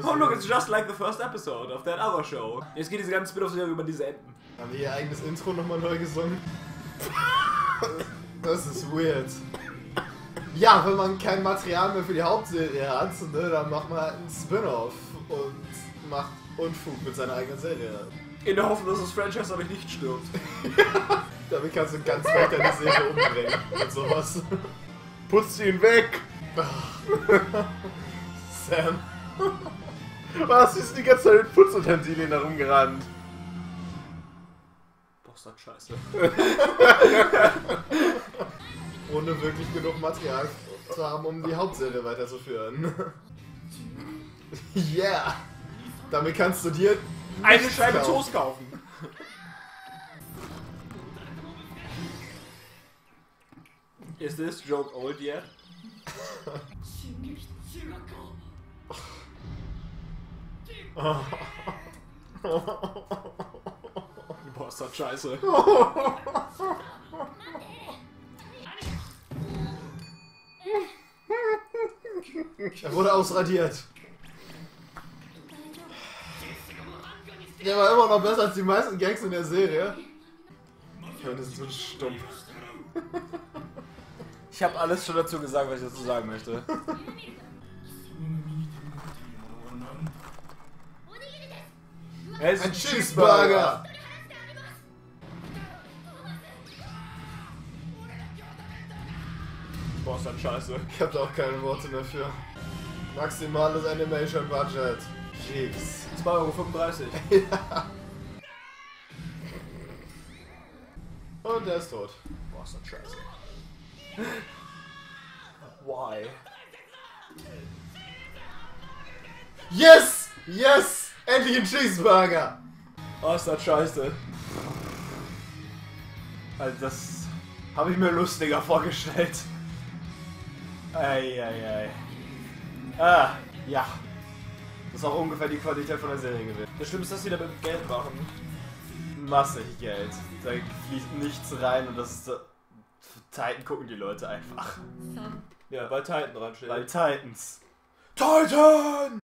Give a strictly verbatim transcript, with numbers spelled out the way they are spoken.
Oh look, it's just like the first episode of that other show. Jetzt geht diese ganze Spin-off-Serie über diese Enten. Haben die ihr eigenes Intro nochmal neu gesungen? Das ist weird. Ja, wenn man kein Material mehr für die Hauptserie hat, ne, dann macht man halt einen Spin-off und macht Unfug mit seiner eigenen Serie. In der Hoffnung, dass das Franchise dadurch nicht stirbt. Damit kannst du ganz weit deine Serie umbringen mit sowas. Putz ihn weg! Sam. Was ist die ganze Zeit mit Putzutensilien da rumgerannt? Boah, scheiße. Ohne wirklich genug Material zu haben, um die Hauptserie weiterzuführen. Yeah! Damit kannst du dir eine nichts Scheibe kaufen. Toast kaufen. Is this joke old yet? Boah, ist das scheiße. Er wurde ausradiert. Der war immer noch besser als die meisten Gangs in der Serie. Ja, das ist so stumpf. Ich habe alles schon dazu gesagt, was ich dazu sagen möchte. Ein Cheeseburger! Boah, ist das scheiße. Ich hab da auch keine Worte mehr für. Maximales Animation Budget. Jeez. zwei Euro fünfunddreißig. Ja. Und er ist tot. Boah, ist das scheiße. Why? Yes! Yes! Endlich ein Cheeseburger! Oh, ist das scheiße. Also das habe ich mir lustiger vorgestellt. Eieiei. Ah, ja. Das ist auch ungefähr die Qualität von der Serie gewesen. Das Schlimme ist, dass sie damit Geld machen. Massig Geld. Da fließt nichts rein und das ist so... Titan gucken die Leute einfach. Ja, weil Titan dran steht. Weil Titans. Titan!